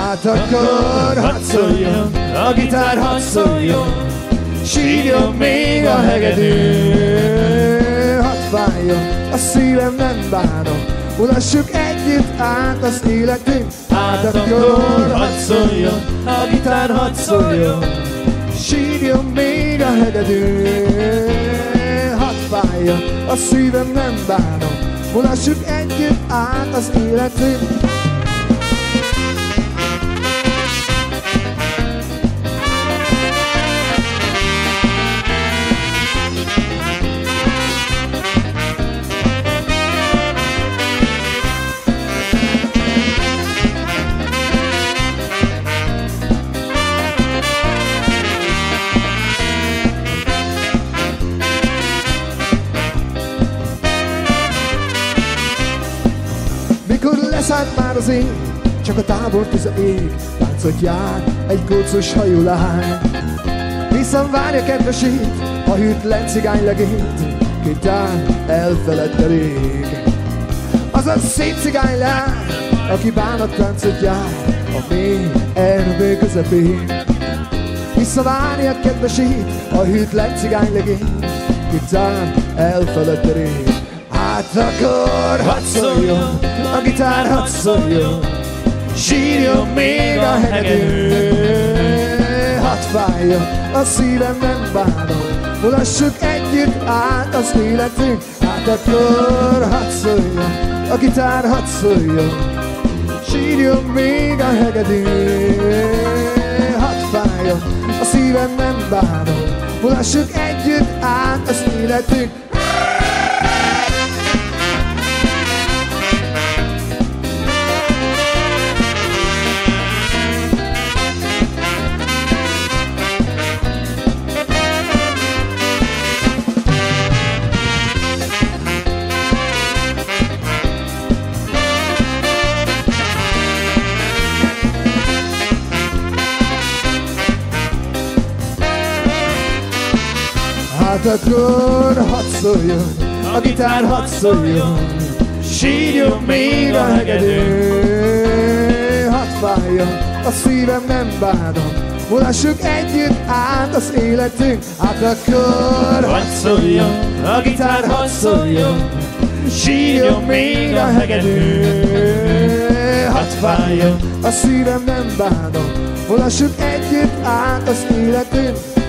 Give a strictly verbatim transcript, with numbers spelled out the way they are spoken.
Hát akkor hadd szóljon, a gitár hadd szóljon, sírjon még a hegedű. Hadd fájjon, a szívem nem bánom, mulassuk együtt át az életünk. Hát akkor hadd szóljon, a gitár hadd szóljon, sírjon még a hegedű. Hadd fájjon, a szívem nem bánom, mulassuk együtt át az életünk. Mikor leszállt már az ég, csak a tábor tűz a ég, táncot jár egy kócos hajú lány. Hiszen várja kedvesét, a hűtlen cigány legét, kitán elfeledte rég. Az a szép cigány lány, aki bánat táncot jár a mély erdő közepén. Visszavárja kedvesét, a hűtlen cigány legét, kitán elfeledte rég. Hát akkor hadd szóljon, a gitár hadd szóljon, sírjon még a hegedű. Hadd fájjon, a szívem nem bánom, mulassuk együtt át az életünk. Hát akkor hadd szóljon, a gitár hadd szóljon, sírjon még a hegedű. Hadd fájjon, a szívem nem bánom, mulassuk együtt át az életünk. Hát akkor hadd szóljon, a gitár hadd szóljon, sírjon még a hegedű. Hadd fájjon, a szívem nem bánom, mulassuk együtt át az életünk. Hát akkor hadd szóljon, a gitár hadd szóljon, sírjon még a hegedű. Hadd fájjon, a szívem nem bánom, mulassuk együtt át az életünk.